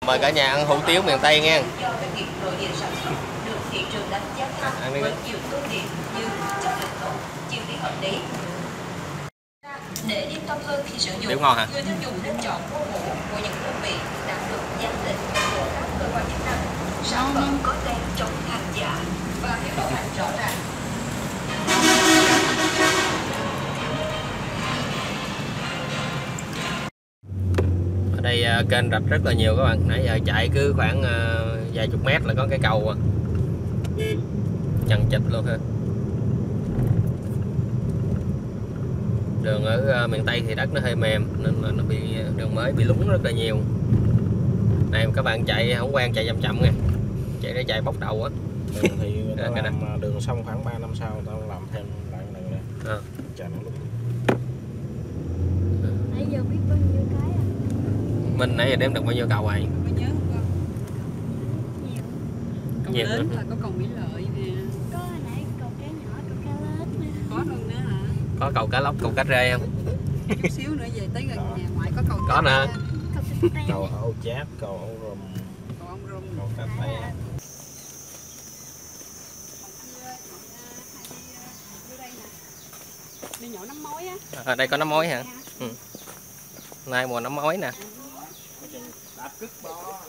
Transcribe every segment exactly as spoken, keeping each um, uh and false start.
Mời cả nhà ăn hủ tiếu miền Tây nha. À, ăn đi. Để yên tâm hơn khi sử dụng, Tiếu ngon hả? người tiêu dùng nên chọn mua hộ của những đơn vị đã được giám định của các cơ quan chức năng. Sản phẩm có tem chống hàng giả và cái bảo hành rõ ràng. Ở đây uh, kênh rạch rất là nhiều các bạn. Nãy giờ chạy cứ khoảng uh, vài chục mét là có cái cầu à. Chằng chịt luôn ha. Đường ở uh, miền Tây thì đất nó hơi mềm nên là nó bị đường mới bị lún rất là nhiều. Này các bạn chạy không quen chạy chậm chậm nha. Chạy để chạy bốc đầu á. Thì nó làm này. Đường xong khoảng ba năm sau tao làm thêm lại cái này nè. À. Chạy nó lúc. Nãy giờ biết bao nhiêu cái à? Mình nãy giờ đếm được bao nhiêu cầu vậy? Có nhớ không con? Nhiều. Cầu Nhiều lớn nữa. là có cầu Mỹ Lợi nè. Có hồi nãy cầu cá nhỏ, cầu cá lớn nè. Có luôn nữa hả? Có cầu cá lóc, cầu cá rê không? Chút xíu nữa về tới gần nhà ngoại có cầu. Có nè. Cầu Tịch Teo. Cầu Âu Chát, cầu Âu Rùm, Cầu ông Rung. cầu Cá Te. Đi nhổ nấm mối á. À, đây có nấm mối hả? Ừ. Nay mùa nấm mối nè. Đạp cứt bò.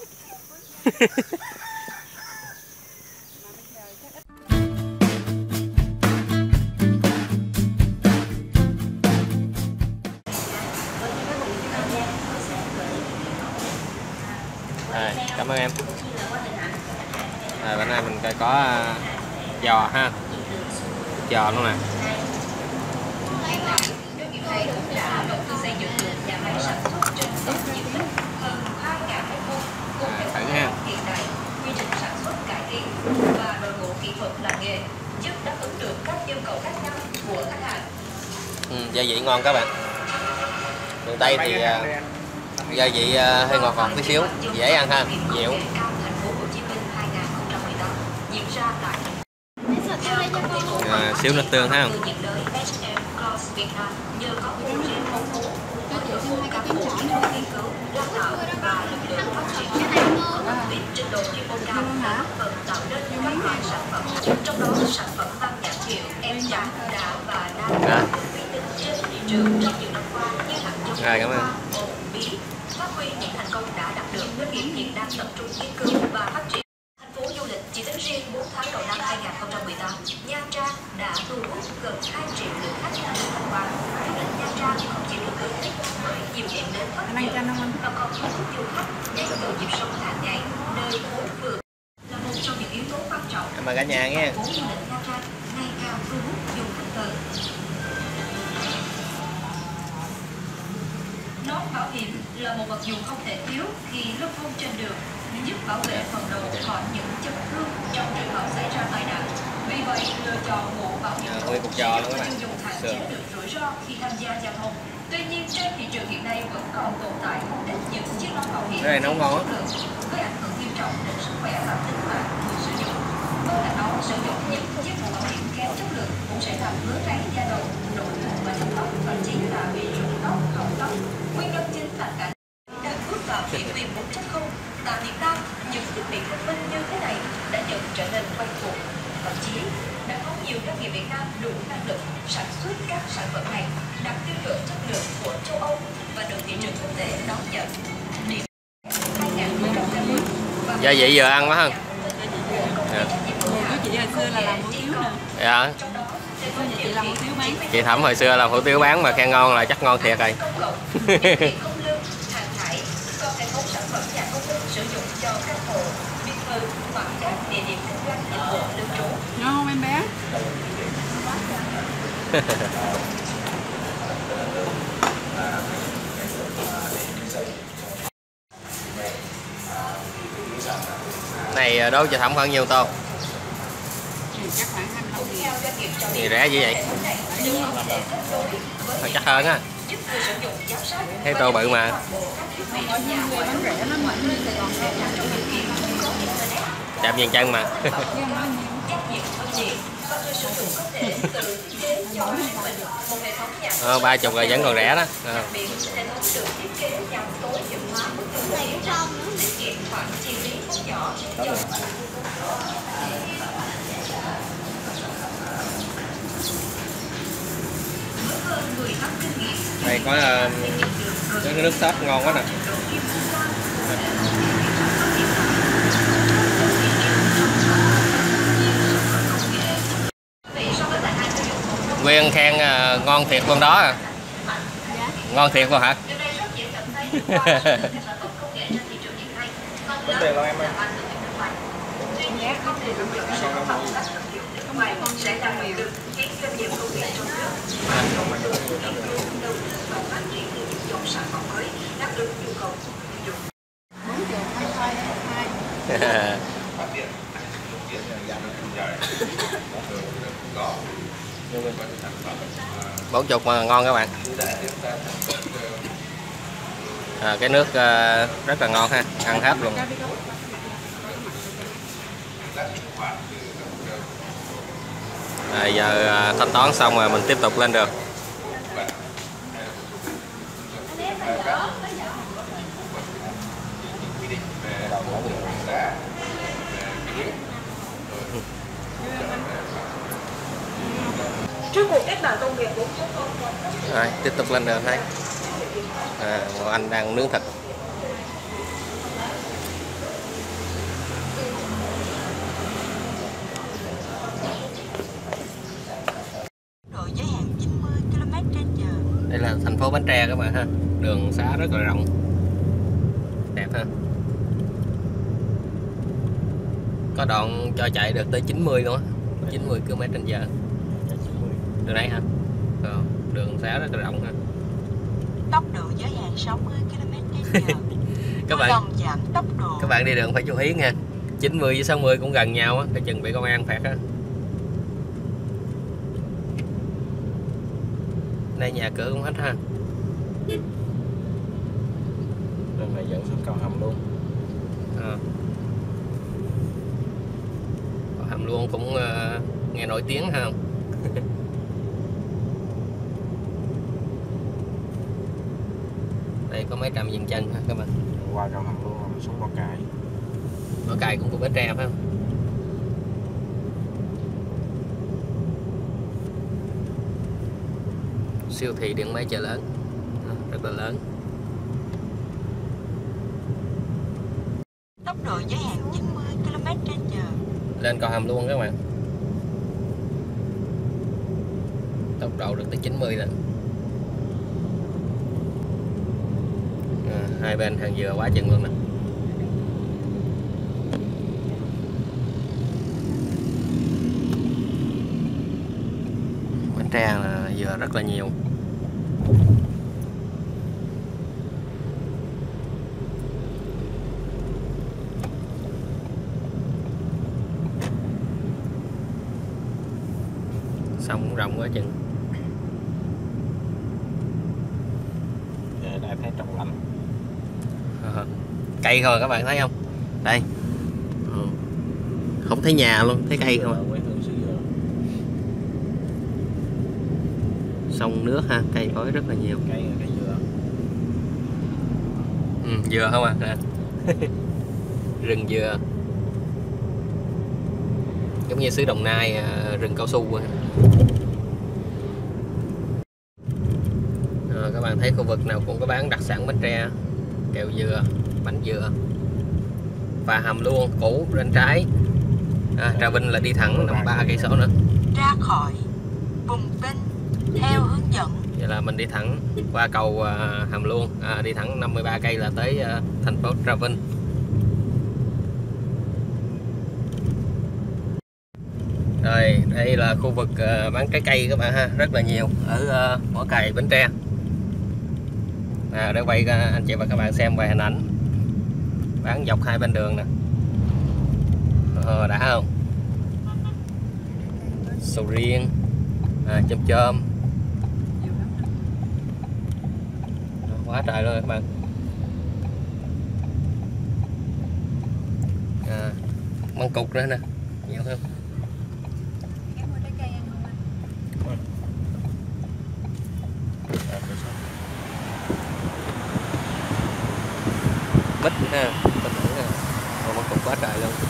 À, cảm ơn em. À, bữa nay mình có uh, giò ha, giò luôn nè. Doanh nghiệp này cũng đã đầu tư xây dựng được nhà máy sản xuất trên tổng diện tích hơn hai nghìn mét vuông cùng hệ thống hiện đại, quy trình sản xuất cải tiến và đội ngũ kỹ thuật làm nghề giúp đáp ứng được các yêu cầu khác nhau của khách hàng. Ừ, gia vị ngon các bạn. Miền Tây thì uh, gia vị uh, hơi ngọt ngọt tí xíu, dễ ăn ha, dẻo. À, xíu nước tương ha. Trong đó sản phẩm tăng nhãn hiệu em trà đã và đang có uy tín trên thị trường trong nhiều năm qua như hạt giống cảm ơn. bí phát huy những thành công đã đạt được. Doanh nghiệp hiện đang tập trung nghiên cứu và phát triển. Thành phố du lịch chỉ tính riêng bốn tháng đầu năm hai nghìn không trăm mười tám, Nha Trang đã thu hút gần hai triệu lượt khách đến tham quan. Du lịch Nha Trang không chỉ được ưa thích bởi nhiều điểm đến hấp dẫn mà còn thu hút du khách đến từ nhịp sống hàng ngày, nơi phố phường là một trong những yếu tố quan trọng. Cảm ơn cả nhà nghe. Phố du lịch Nha Trang ngày càng thu hút du khách hơn. Nón bảo hiểm là một vật dụng không thể thiếu khi lưu thông trên đường, giúp bảo vệ phần đầu khỏi những chấn thương trong trường hợp xảy ra tai nạn. Vì vậy, lựa chọn mũ bảo hiểm Nguyên cục giò luôn các bạn. tiêu dùng hạn chế được rủi ro khi tham gia giao thông. Tuy nhiên, trên thị trường hiện nay vẫn còn tồn tại không ít những chiếc nón bảo hiểm cái này nấu ngon á, gây ảnh hưởng nghiêm trọng đến sức khỏe và tính mạng người sử dụng. Bên cạnh đó, sử dụng những chiếc mũ bảo hiểm kém chất lượng cũng sẽ làm ngứa ngáy da đầu, nổi mụn và tóc tóc, thậm chí là bị rụng tóc, hỏng tóc. Nguyên nhân chính là cả đang bước vào kỷ nguyên bốn chấm không. Tại Việt Nam, những thiết bị thông minh như thế này đã dần trở nên quen thuộc. Thậm chí, đã có nhiều doanh nghiệp Việt Nam đủ năng lực sản xuất các sản phẩm này đạt tiêu chuẩn chất lượng của châu Âu và được thị trường quốc tế đón nhận. Điểm hai nghìn không trăm hai mươi gia vị giờ ăn quá ha. Dạ. Chị hồi xưa là làm hủ tiếu nè. Dạ. Chị làm hủ tiếu bán. Chị Thẩm hồi xưa làm hủ tiếu bán mà khen ngon là chắc ngon thiệt rồi. Ngon không em bé? Này đố chị Thẩm khoảng nhiêu tô? Chắc khoảng hai mươi lăm nghìn. Gì rẻ như vậy? Phải chắc hơn á. Thấy tô bự mà. Chạm viên chân mà. Ờ, ba chục rồi vẫn còn rẻ đó. À. Đây có uh, cái nước sốt ngon quá nè. Nguyên khen uh, ngon thiệt luôn đó à. Dạ. Ngon thiệt luôn hả? Vấn đề lo em ơi. sẽ làm được các doanh nghiệp công nghệ trong nước đầu tư vào phát triển dòng sản phẩm mới đáp ứng nhu cầu tiêu dùng. bốn triệu hai hai hai. Bốn chục mà ngon các bạn. À, cái nước uh, rất là ngon ha, ăn hết luôn. À, giờ uh, thanh toán xong rồi mình tiếp tục lên đường. Trước cuộc cách mạng công nghiệp bốn chấm không. Rồi, tiếp tục lên đường thôi. À, Ngọc Anh đang nướng thịt. Độ giới hạn chín mươi ki lô mét trên giờ. Đây là thành phố Bến Tre các bạn ha. Đường xá rất là rộng. Đẹp ha. Có đoạn cho chạy được tới chín mươi luôn á. chín mươi ki lô mét trên giờ. Đường này hả? Ờ, đường xá rất là rộng ha. Tốc độ giới hạn sáu mươi ki lô mét trên giờ. Các bạn Lòng giảm tốc độ. các bạn đi đường phải chú ý nha. chín mươi với sáu mươi cũng gần nhau á, phải chừng bị công an phạt á. Đây nhà cửa cũng hết ha. Đường này dẫn xuống cầu Hầm luôn. À. Hầm luôn cũng uh, nghe nổi tiếng ha. Đây có mấy trạm dừng chân ha các bạn. Qua cầu Hầm luôn rồi xuống Mỏ Cày. Mỏ Cày cũng của Bến Tre phải không? Siêu thị điện máy chợ lớn, rất là lớn. Tốc độ giới hạn chín mươi ki lô mét trên giờ. Lên cầu Hầm luôn các bạn. Tốc độ được tới chín mươi lần. À, hai bên hàng dừa quá chừng luôn nè. Bến Tre là dừa rất là nhiều. Sông cũng rộng quá chừng. Đây thấy trong lạnh. À, cây thôi các bạn thấy không? Đây. Ừ. Không thấy nhà luôn, thấy cây không à? Sông nước ha, cây cối rất là nhiều. Cây cây dừa. Ừ, dừa không à? À. Rừng dừa. Giống như xứ Đồng Nai, rừng cao su. À, các bạn thấy khu vực nào cũng có bán đặc sản Bến Tre, kẹo dừa, bánh dừa và hầm luôn củ bên trái. À, Trà Vinh là đi thẳng năm ba cây số nữa. Ra khỏi vùng Vinh theo hướng dẫn. Vậy là mình đi thẳng qua cầu uh, Hàm Luông, à, đi thẳng năm mươi ba cây là tới uh, thành phố Trà Vinh. Rồi đây là khu vực uh, bán trái cây các bạn ha, rất là nhiều ở uh, Mỏ Cày, Bến Tre. À, để quay uh, anh chị và các bạn xem vài hình ảnh bán dọc hai bên đường nè. Ờ, đã không? Sầu riêng, à, chôm chôm. Quá trời luôn các bạn. À, măng cục nữa nè, nhiều không? Bích ha, bích nữa nè, còn măng cục quá trời luôn.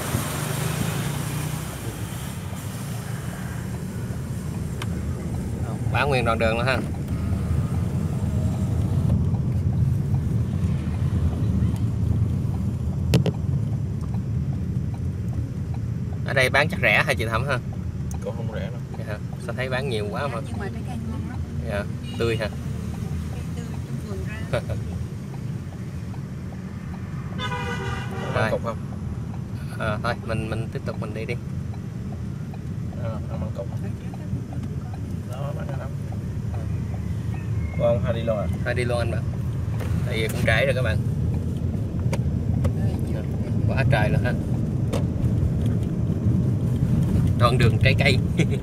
Bán nguyên đoạn đường luôn ha. Ở đây bán chắc rẻ hả chị Thẩm ha? Cũng không rẻ đâu. Dạ. Sao thấy bán nhiều quá mà. Nhưng mà trái cây ngon lắm. Dạ. Tươi hả? Cây tươi trong vườn ra. Rồi. Cục không? À, thôi mình mình tiếp tục mình đi đi. À, ăn măng cục. Đó, bán cái đó. Vâng, hai đi luôn à? Thôi đi luôn anh bạn. Tại vì cũng trễ rồi các bạn. Quá trời luôn ha. Đoạn đường trái cây.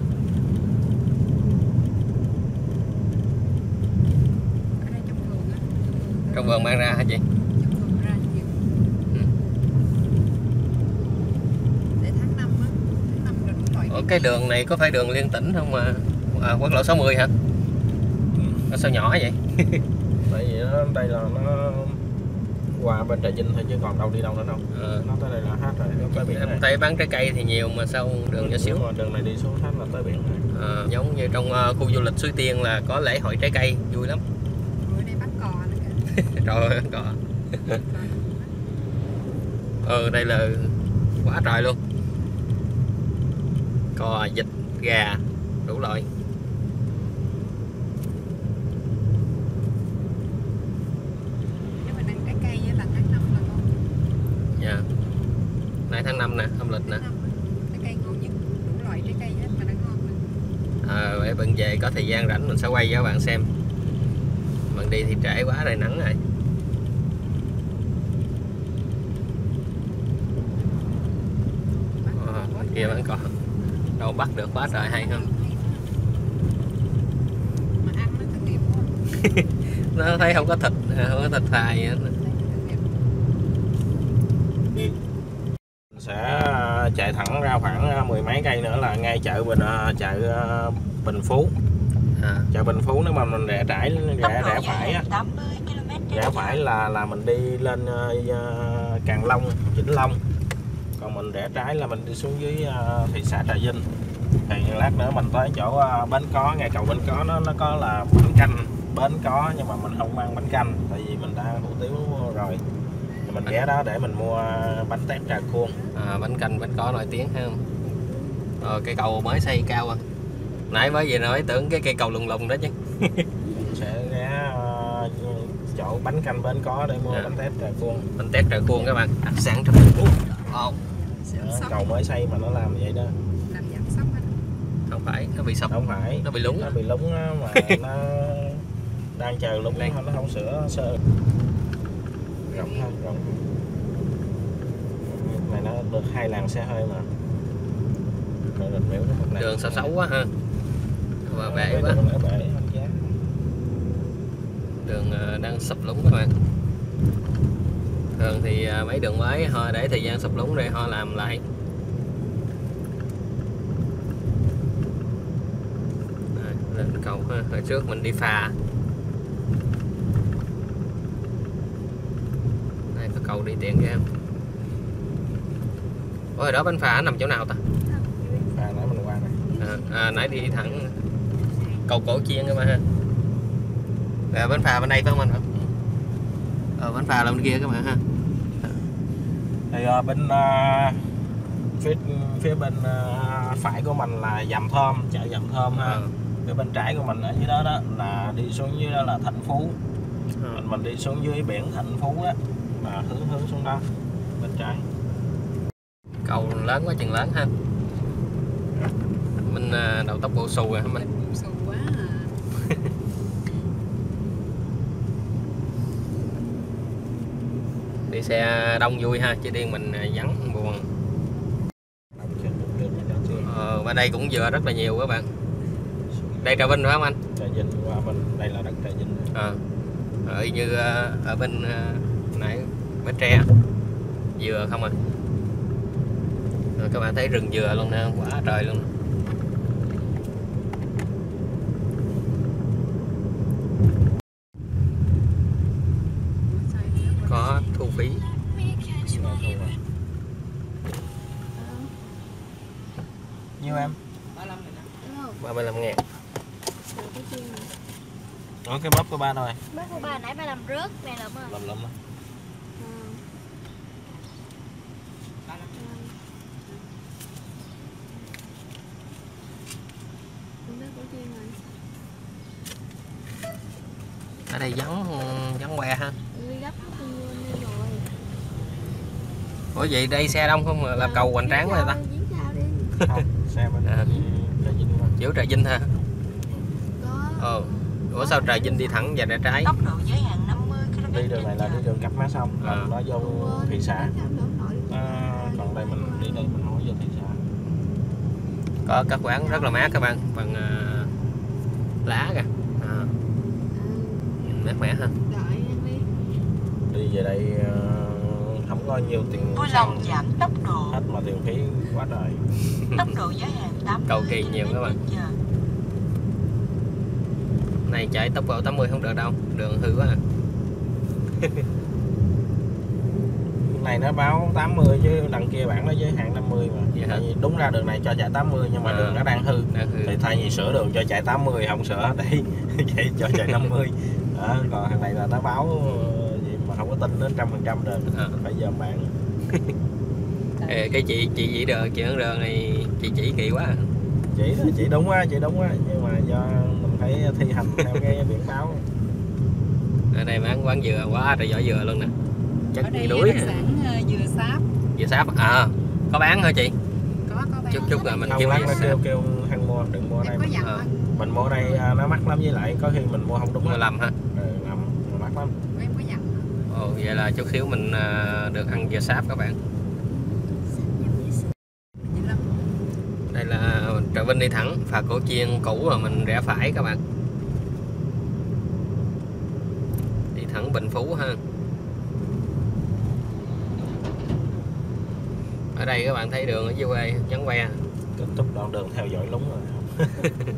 Ở đây trong vườn á. Trong vườn mang ra hả chị? Trong vườn ra nhiều. Ừ. Để tháng năm á, tháng năm là đủ loại. Ở cái đường này có phải đường liên tỉnh không mà? À, quốc lộ sáu mươi hả? Ừ. Nó sao nhỏ vậy? Tại vì nó đây là nó qua bên Trà Vinh thôi chứ còn đâu đi đâu nữa đâu. Ờ. Nó tới đây là hết rồi, nó tới biển Em này. thấy bán trái cây thì nhiều mà sao đường nhỏ xíu. Đúng rồi, đường này đi xuống hết là tới biển rồi. À, giống như trong uh, khu du lịch Suối Tiên là có lễ hội trái cây vui lắm. Ở đây bán cò nữa kìa. Trời ơi có. Ừ đây là quá trời luôn. Cò, vịt, gà đủ loại. Nếu mình ăn trái cây á là tháng năm là ngon. Dạ. Nay tháng năm nè, âm lịch nè. Tháng năm á, trái cây ngon nhất, đủ loại trái cây hết mà nó ngon mà. À, vậy bạn về có thời gian rảnh mình sẽ quay cho các bạn xem. Bạn đi thì trễ quá rồi, nắng rồi. À, kia vẫn còn đâu bắt được quá trời hay không? Mà ăn nó thực nghiệp quá. Nó thấy không có thịt, không có thịt thài hết. Sẽ chạy thẳng ra khoảng mười mấy cây nữa là ngay chợ Bình chợ Bình Phú. À. Chợ Bình Phú nếu mà mình rẽ trái rẽ rẽ phải á, rẽ phải là là mình đi lên uh, Càng Long, Vĩnh Long. Còn mình rẽ trái là mình đi xuống dưới uh, thị xã Trà Vinh. Thì lát nữa mình tới chỗ uh, Bến Có, ngay cầu Bến Có nó nó có là bánh canh Bến Có, nhưng mà mình không ăn bánh canh tại vì mình đã hủ tiếu rồi. Thì mình ghé đó để mình mua bánh tét trà cuông. À, bánh canh Bến Có nổi tiếng ha. Ờ, cây cầu mới xây cao à. Nãy mới về nói tưởng cái cây cầu lùng lùng đó chứ. Sẽ ghé uh, chỗ bánh canh Bến Có để mua à. bánh tét trà cuông. Bánh tét trà cuông các bạn, đặc sản trong thành phố. Đó, cầu mới xây mà nó làm vậy đó. Làm giảm sốc anh. Không phải, nó bị sập. Không phải, nó bị lúng. Nó bị lúng á, mà nó đang chờ lúng nó không sửa sơ. Rộng hơn, rộng. Này nó được hai làn xe hơi mà. Rồi rạch miễu nó một làn. Đường sao xấu quá ha. Và bể Đường quá. nó bể không giá. Đường đang sụp lúng các bạn. Thường thì mấy đường mới họ để thời gian sụp lúng để họ làm lại. Rồi, lên cầu ha. Hồi trước mình đi phà. Đây có cầu đi tiện ghê. Ủa hồi đó bến phà nằm chỗ nào ta? Phà nãy mình qua này. À, à, nãy đi thẳng cầu Cổ Chiên các bạn ha. Rồi bến phà bên đây phải không anh? Ờ, bến phà là bên kia các bạn ha. Thì uh, bên uh, phía phía bên uh, phải của mình là Dầm Thơm, chợ Dầm Thơm ha. À. Phía bên trái của mình ở dưới đó đó là đi xuống dưới đó là Thạnh Phú. À. Mình mình đi xuống dưới biển Thạnh Phú đó, mà hướng hướng xuống đó bên trái. Cầu lớn quá chừng lớn ha. Mình uh, đầu tóc bộ xù rồi hả mình? Xù quá à. Đi xe đông vui ha, chứ điên mình vắng buồn. Ờ, bên đây cũng dừa rất là nhiều các bạn. Đây Trà Vinh phải không anh? Trà Vinh qua bên đây là đất Trà Vinh. À, ở như ở bên nãy Bến Tre dừa không à. Rồi các bạn thấy rừng dừa luôn nè, quá trời luôn. Có thu phí. Nhiêu em? ba mươi lăm ngàn. Đó cái bắp của ba rồi. Bắp của ba nãy ba làm rớt này lắm rồi. Lầm lắm đó. Ở đây vắng vắng que ha. Ủa vậy đây xe đông không là cầu hoành tráng quá ta? Không, xe bên à. Trà Vinh mà. Chiếu Trà Vinh hả? Ờ. Ủa sao Trà Vinh đi thẳng và rẽ trái? Tốc độ giới hạn năm mươi ki lô mét. Đi đường này là đi đường Cáp Má Sông, à. nó vô thị xã. À, còn đây mình đi đây mình không vô thị xã. Có các quán rất là mát các bạn, bằng uh, lá kìa. À. Mát mẻ ha. Đi về đây uh, không có nhiều tiền Vui lòng giảm tốc độ. Hết mà tiền phí quá trời. Tốc độ giới hạn tám mươi. Cầu Kỳ nhiều các bạn. Này chạy tốc độ tám mươi không được đâu, đường hư quá à. Này nó báo tám mươi chứ đằng kia bản nó giới hạn năm mươi mà. Vậy Tại vì đúng ra đường này cho chạy tám mươi nhưng mà à, đường nó đang hư. Đang hư. Thì thay vì sửa đường cho chạy tám mươi không sửa để chạy cho chạy năm mươi. Đó, còn thằng này là nó báo gì mà không có tin đến trăm phần trăm đường. À. Phải dòm bạn. Ê, cái chị chị chỉ đường chuyện đường này chị chỉ kỳ quá à. Chỉ chỉ đúng quá, chỉ đúng quá nhưng mà do mình phải thi hành theo cái biển báo. Ở đây bán quán dừa quá trời, giỏi dừa luôn nè. Chắc ở đây núi đặc sản dừa sáp. Dừa sáp à, có bán hả chị? Có có bán. Chút chút rồi mình không kêu bán nó kêu kêu ăn mua, đừng mua ở đây. Mình, à. mình mua ở đây nó mắc lắm, với lại có khi mình mua không đúng. Mua lầm ha. Ừ, lầm, mắc lắm. em có dặn. Ồ, vậy là chút xíu mình được ăn dừa sáp các bạn. Đây là Trà Vinh đi thẳng, phà Cổ Chiên cũ rồi mình rẽ phải các bạn. Đi thẳng Bình Phú ha. Ở đây các bạn thấy đường ở dưới quê vắng que. Kết thúc đoạn đường theo dõi lúng rồi.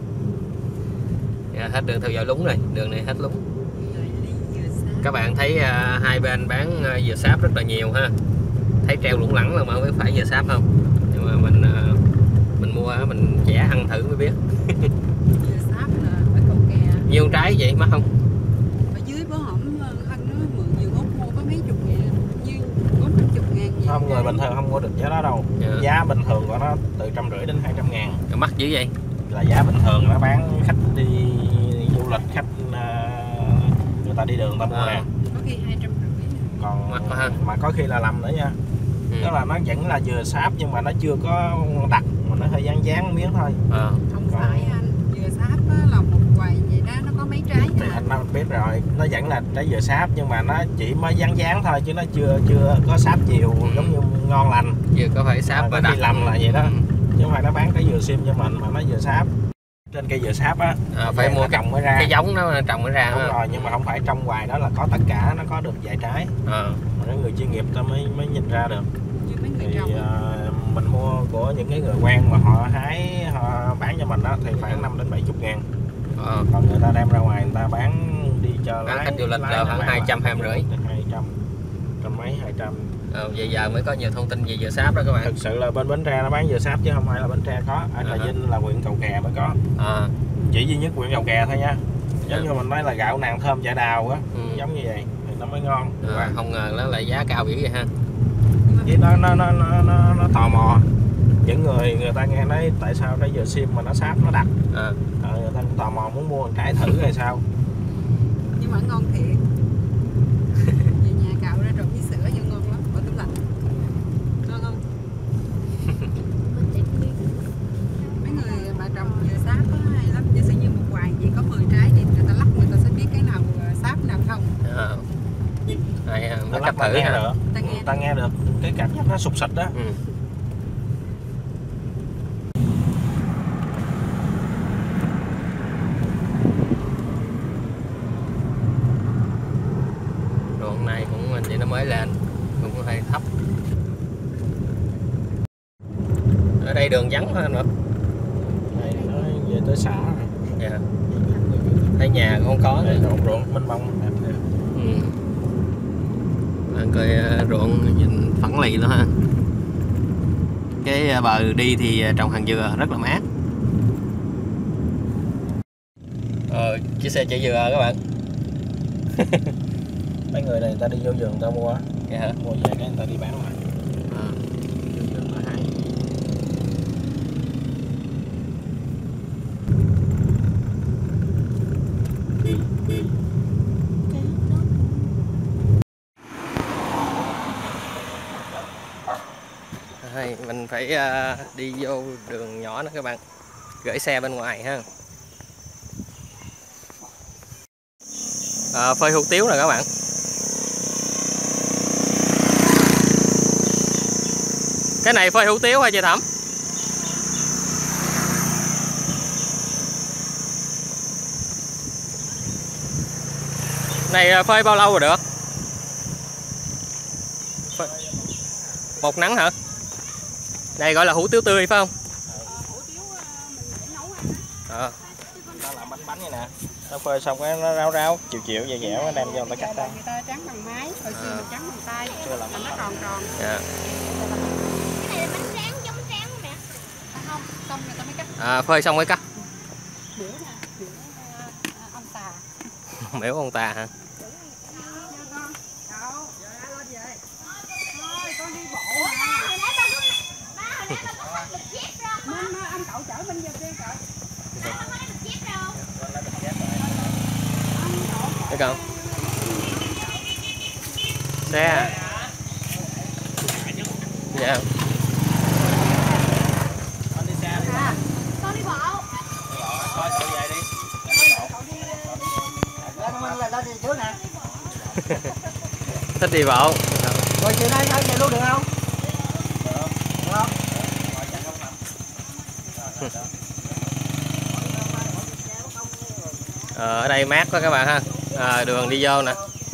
Dạ, hết đường theo dõi lúng rồi, đường này hết lúng. Các bạn thấy uh, hai bên bán uh, dừa sáp rất là nhiều ha. Thấy treo lủng lẳng là mà biết phải dừa sáp không? Nhưng mà mình uh, mình mua mình chẻ ăn thử mới biết. Dừa sáp là ở Cầu Kè. Nhiêu trái vậy mắc không? Ở dưới bó hổm anh nó mượn nhiều gốc mua có mấy chục ngàn, như có mấy chục ngàn gì. Không, người bình thường không mua được giá đó đâu. Dạ. Giá bình thường của nó từ trăm rưỡi đến hai trăm ngàn. Mắc dữ vậy? Là giá bình thường nó bán khách đi du lịch, khách uh, người ta đi đường người ta mua nè. Có khi hai trăm rưỡi. Còn mắc ha. Mà có khi là lầm nữa nha. Ừ. Đó là nó vẫn là dừa sáp nhưng mà nó chưa có đặc, mà nó hơi dán dán miếng thôi. À. Không còn... phải anh, dừa sáp là một quầy vậy đó, nó có mấy trái. Thì anh đã biết rồi, nó vẫn là trái dừa sáp nhưng mà nó chỉ mới dán dán thôi chứ nó chưa chưa có sáp nhiều. Ừ. Giống như ngon lành. Vừa có phải sáp và đặc. đặc. Lầm là vậy đó. Ừ. Chứ không phải nó bán cái dừa sim cho mình mà nó dừa sáp. Trên cây dừa sáp á, à, phải mua trồng mới ra. Cái giống nó trồng mới ra. Đúng ha. rồi, nhưng mà không phải trong hoài đó là có tất cả, nó có được vài trái. À. Mà người chuyên nghiệp ta mới mới nhìn ra được. Thì uh, mình mua của những cái người quen mà họ hái họ bán cho mình đó thì khoảng năm đến bảy chục ngàn. À. Còn người ta đem ra ngoài người ta bán đi cho bán khách du lịch là khoảng hai trăm hai rưỡi. Hai trăm, trăm mấy hai trăm. À, vậy giờ mới có nhiều thông tin về dừa sáp đó các bạn. Thực sự là bên Bến Tre nó bán dừa sáp chứ không phải là Bến Tre có. Ở Trà à. Vinh là huyện Cầu Kè mới có. À. Chỉ duy nhất huyện Cầu Kè thôi nha. Giống như mình nói là gạo nàng thơm chả đào á, ừ. Giống như vậy thì nó mới ngon. À, không ngờ nó lại giá cao dữ vậy ha. Vậy nó nó nó nó nó, nó tò mò. Những người người ta nghe nói tại sao trái dừa sim mà nó sáp nó đặc. À. À, người ta tò mò muốn mua một trái thử hay sao. Nhưng mà ngon thiệt. Về nhà cạo ra trộn với sữa vô ngon lắm, bỏ tủ lạnh. Ngon không? Mấy người mà trồng dừa sáp có hay lắm. Giả sử như một hoài vậy có mười trái thì người ta lắc người ta sẽ biết cái nào sáp nào không. À. Đây, nó lắc thử nghe được. Ta nghe, ta nghe được cái cảm giác nó sụp sịch đó. Ừ. Đoạn này cũng mình vậy nó mới lên cũng hơi thấp. Ở đây đường vắng hơn nữa. Đây nó về tới xã rồi. Dạ. Thấy nhà cũng không có nữa. Ruộng ruộng mênh mông. Ừ. Bạn coi ruộng nhìn phẳng lì luôn ha. Cái bờ đi thì trồng hàng dừa rất là mát. Ờ, chiếc xe chạy dừa các bạn. Mấy người này người ta đi vô vườn người ta mua. Dạ hả? Mua về cái người ta đi bán lại. À. Vô vườn là hay. Đây, mình phải uh, đi vô đường nhỏ nữa các bạn, gửi xe bên ngoài ha. À, phơi hủ tiếu nè các bạn. Cái này phơi hủ tiếu hả chị Thẩm? Này phơi bao lâu rồi được? Phơi... Một nắng hả? Đây gọi là hủ tiếu tươi phải không? Hủ tiếu mình để nấu ăn á. À. Nó làm bánh bánh vậy nè, nó phơi xong cái nó ráo ráo chịu chịu dẻo dẻo nó đem vô người ta cắt ra. Người ta trắng bằng máy, hồi xưa À. mình trắng bằng tay, thành nó tròn tròn. Dạ. Cái này là bánh tráng giống bánh tráng không mẹ? À, không, xong người ta mới cắt. À, phơi xong mới cắt. Biểu nè, biểu uh, ông tà. Miễu ông ta hả? Thôi, con đi bộ mà. Hồi nãy ba có ba hồi nãy ba có bắt được dép rồi. Nên mà anh cậu chở mình về đi cậu. Ba không có được dép đâu. Thấy không? Xe. Dạ. Con đi bộ. Thôi cậu về đi. Thích đi bộ. Rồi chiều nay sao về luôn được không? Ờ, ở đây mát quá các bạn ha. À, đường đi vô nè,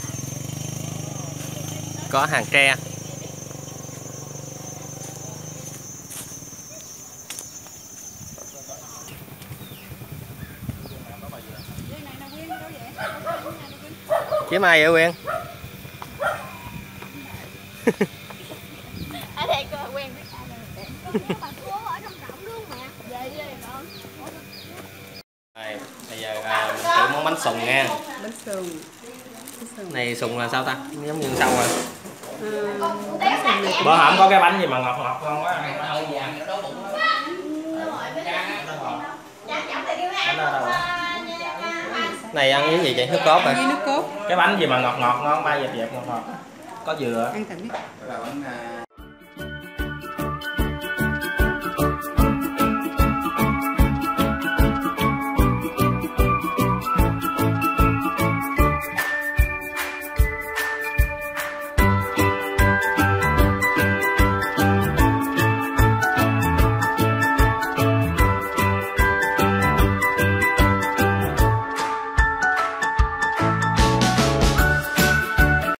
có hàng tre. Kiếm ai vậy Quyên? Ở đây cô quen biết ai đâu. Bà cô ở trong trọng luôn mẹ. Về đi đây con. Đây, bây giờ à, mình thử món bánh sùng nha. Bánh sườn. Này sùng là sao ta? Giống như sau rồi. Bữa hổm có cái bánh gì mà ngọt ngọt ngon quá. Này ăn cái gì vậy? Nước cốt hả? Với nước cốt. Cái bánh gì mà ngọt ngọt ngon, ba dẹp dẹp ngọt ngọt. Có dừa. Ăn thử.